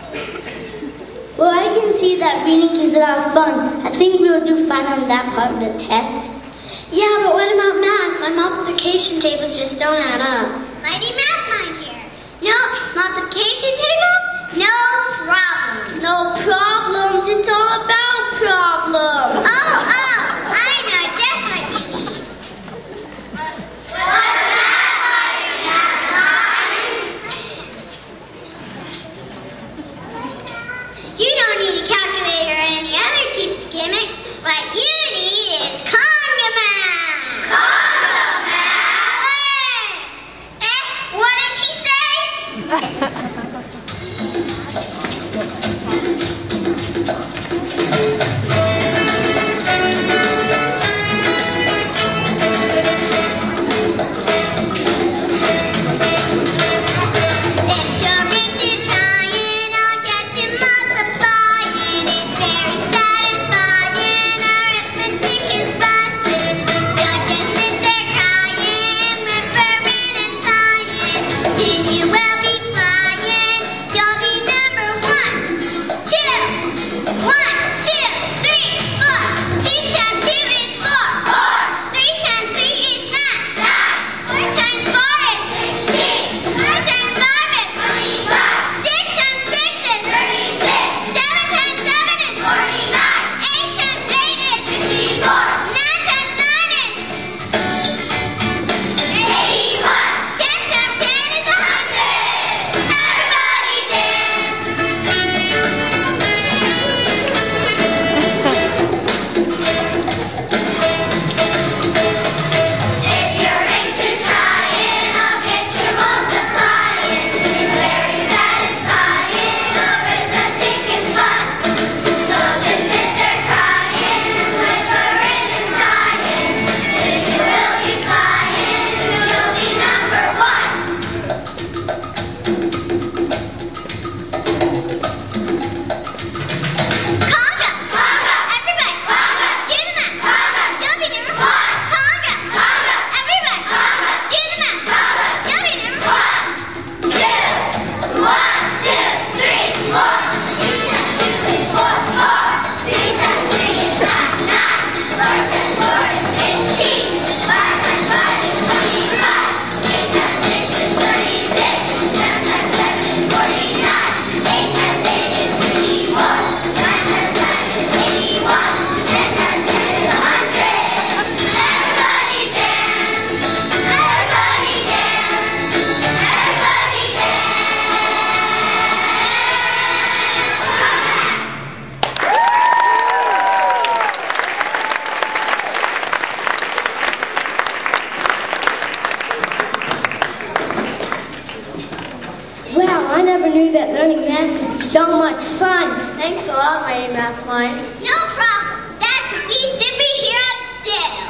Well, I can see that reading is a lot of fun. I think we'll do fine on that part of the test. Yeah, but what about math? My multiplication tables just don't add up. I need math mind here. No multiplication tables? No problem. No problems. It's all about problems. I know just what you need. What's that like? You don't need a calculator or any other cheap gimmick. What you need is conga math. Conga math? What did she say? I never knew that learning math could be so much fun. Thanks a lot, Mighty Math Mind. No problem. That's what we should be here to do.